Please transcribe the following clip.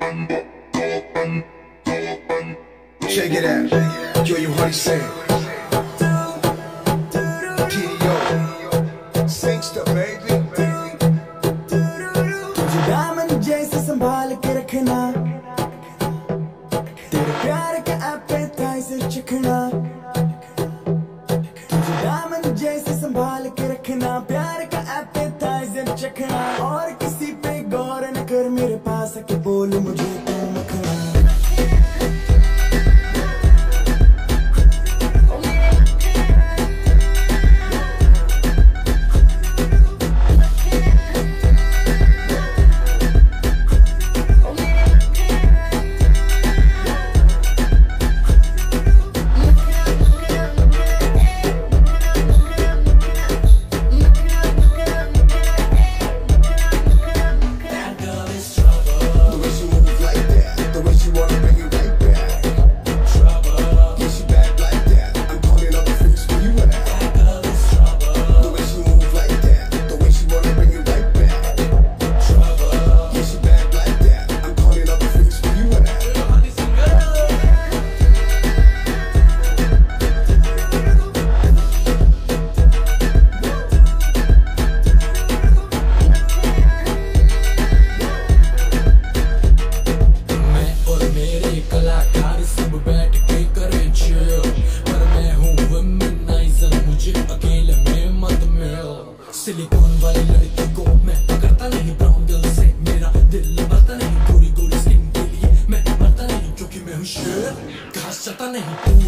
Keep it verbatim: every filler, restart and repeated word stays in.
Check it out. Yo, you honey saying. T D O. Singster, baby. तुझे दामन जैसे संभाल के रखना, तेरे प्यार का एपेटाइजर चखना। तुझे दामन जैसे संभाल के रखना, प्यार का एपेटाइजर चखना। और किसी पे गौर न कर, मेरे पास आके बोल मुझे तू मखना। सिलिकॉन वाली लड़की को मैं पकड़ता नहीं, ब्राउन दिल से मेरा दिल भरता नहीं। गोरी गोरी स्किन के लिए मैं मरता नहीं, क्योंकि मैं हूँ शेर, घास चरता नहीं।